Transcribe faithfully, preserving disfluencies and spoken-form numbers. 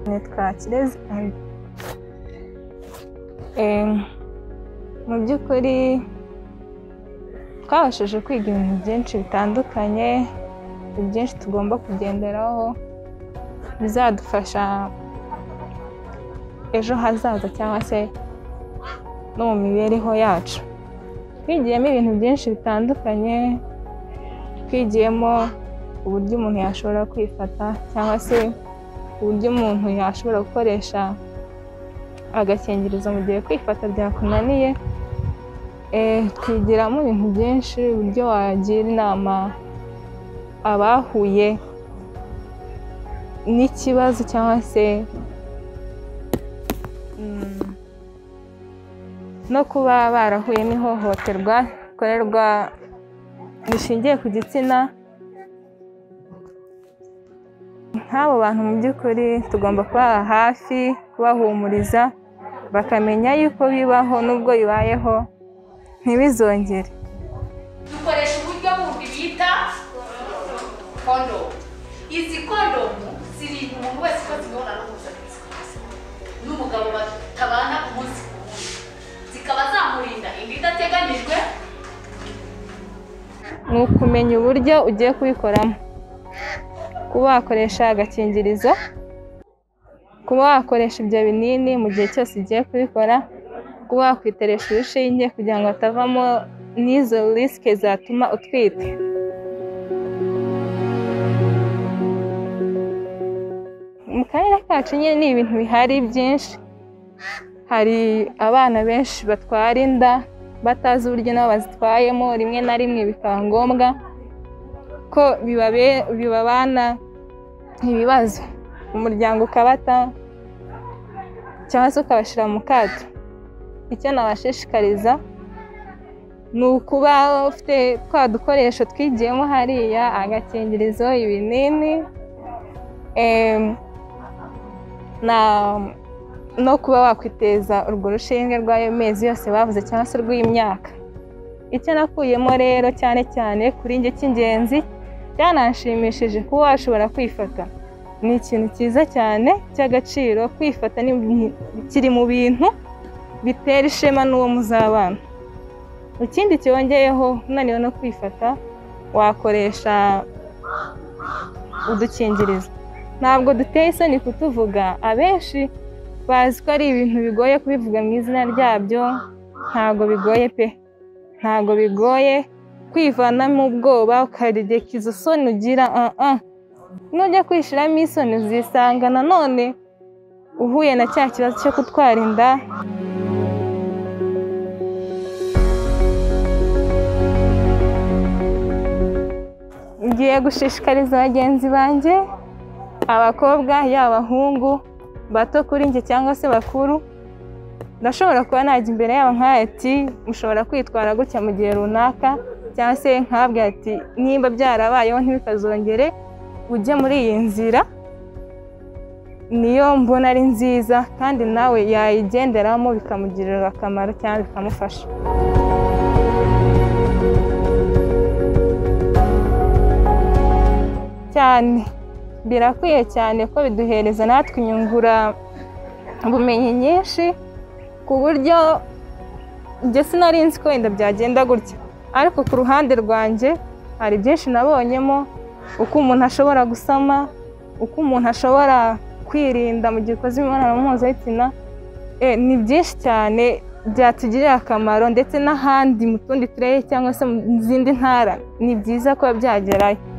Nitwa Kirezi. Mu by'ukuri twabashije kwiga ibintu byinshi bitandukanye, byinshi tugomba kugenderaho bizadufasha ejo hazaza cyangwa se no mu mibereho yacu. Twigiyemo ibintu byinshi bitandukanye, twigiyemo uburyo umuntu yashobora kwifata cyangwa se uburyo umuntu yashobora gukoresha agakingirizo mu gihe kwifata byakunaniye. Twigiramo ibintu byinshi, uburyo wagira inama abahuye n'ikibazo cyangwa se no kuba barahuye n'ihohoterwa rikorerwa rishingiye ku gitsina. Nk'abo bantu mu by'ukuri tugomba kubaba hafi, kubahumuriza, bakamenya yuko bibaho nubwo bibayeho ntibizongere. Dukoresha uburyo bundi bita kondomu. Izi kondomu zirinda umuntu wese ko zibonana mpuzabitsina n'umugabo batabana umunsi ku wundi, zikaba zamurinda inda idateganyijwe. Ni ukumenya uburyo ugiye kubikoramo, kuba wakoresha agakingirizo, kuba wakoresha ibyo binini mu gihe cyose ugiye kubikora, kuba wakwiteresha urushinge kugira ngo hatavamo n'izo risike zatuma utwite. Mu karere kacu nyine ni ibintu bihari byinshi. Hari abana benshi batwara inda batazi uburyo nabo bazitwayemo, rimwe na rimwe bikaba ngombwa ko bibabana ibibazo, umuryango ukabata cyangwa se ukabashyira mu kato. Icyo nabashishikariza ni ukuba ufite twa dukoresho twigiyemo hariya, agakingirizo, ibinini, no kuba wakwiteza urwo rushinge rw'ayo mezi yose bavuze cyangwa se rw'imyaka. Icyo nakuyemo rero cyane cyane kuri njye cy'ingenzi, byananshimishije kuba washobora kwifata. Ni ikintu cyiza cyane cy'agaciro. Kwifata kiri mu bintu bitera ishema n'uwo muzabana. Ikindi cyongeyeho, unaniwe no kwifata, wakoresha udukingirizo. Ntabwo duteye isoni kutuvuga, abenshi bazi ko ari ibintu bigoye kubivuga mu izina ryabyo. Ntabwo bigoye pe, ntabwo bigoye kwivanamo ubwoba ukaregeka izo soni ugira. Nujya kwishyiramo isoni uzisanga nanone uhuye na cya kibazo cyo gutwara inda. Ngiye gushishikariza bagenzi banjye, abakobwa yaba abahungu, bato kuri njye cyangwa se bakuru, ndashobora kuba najya imbere yabo nk'aya ati mushobora kwitwara gutya mu gihe runaka, cyangwa se nkababwira ati nimba byarabayeho ntibikazongere, ujye muri iyi nzira, niyo mbona ari nziza kandi nawe yayigenderamo bikamugirira akamaro cyangwa bikamufasha. Cyane birakwiye cyane ko biduhereza natwe inyungura ubumenyi nyinshi, ku buryo njye sinari nzi ko wenda byagenda gutya, ariko ku ruhande rwanjye hari byinshi nabonyemo, uko umuntu ashobora gusama, uko umuntu ashobora kwirinda mu gihe ukoze imibonano mpuzabitsina. Ni byinshi cyane byatugirira akamaro, ndetse n'ahandi mu tundi turere cyangwa se mu zindi ntara ni byiza kuba byagerayo.